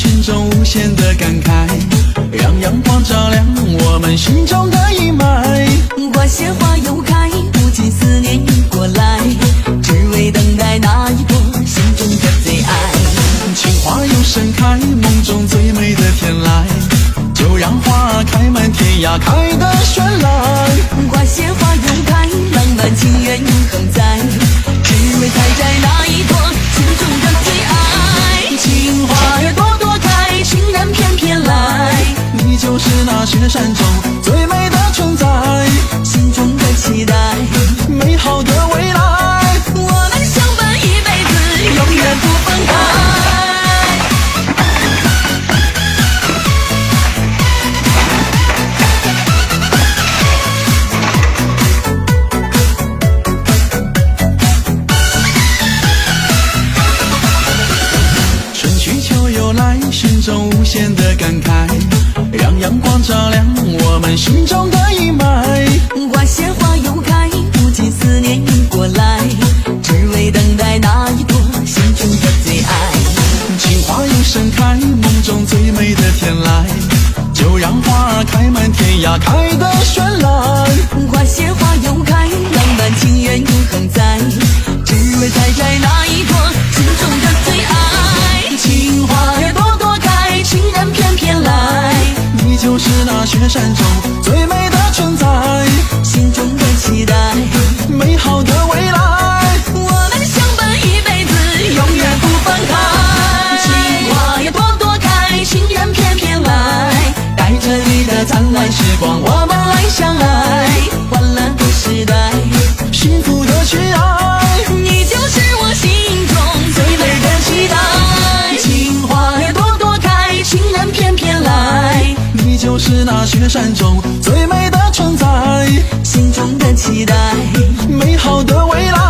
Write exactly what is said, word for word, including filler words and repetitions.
心中无限的感慨，让阳光照亮我们心中的阴霾。 花谢花又开，不禁思念涌过来，只为等待那一朵心中的最爱。 情花又盛开，梦中最美的天来，就让花开满天涯，开得绚烂。 花谢花又开，浪漫情缘永恒在，只为采摘那一朵心中的最爱。 情花也朵朵开，情人翩翩来， 你就是那雪山中最美的存在， 心中的期待， 美好的未来， 我们相伴一辈子，永远不分开。 心中无限的感慨，让阳光照亮我们心中的阴霾。 花谢花又开，不禁思念涌过来，只为等待那一朵心中的最爱。 情花又盛开，梦中最美的天来，就让花开满天涯，开得绚烂。 花谢花又开，浪漫情缘永恒在，只为采摘那一朵心中的最爱。 情花也朵朵开，情人翩翩来， 你就是那雪山中最美的存在， 心中的期待， 美好的未来， 我们相伴一辈子，永远不分开。情花也朵朵开，情人翩翩来， 带着你的灿烂时光，我们来相爱， 欢乐的时代， 幸福的去爱， 你就是我心中最美的期待。情花也朵朵开，情人翩翩来， 你就是那雪山中最美的存在， 心中的期待， 美好的未来。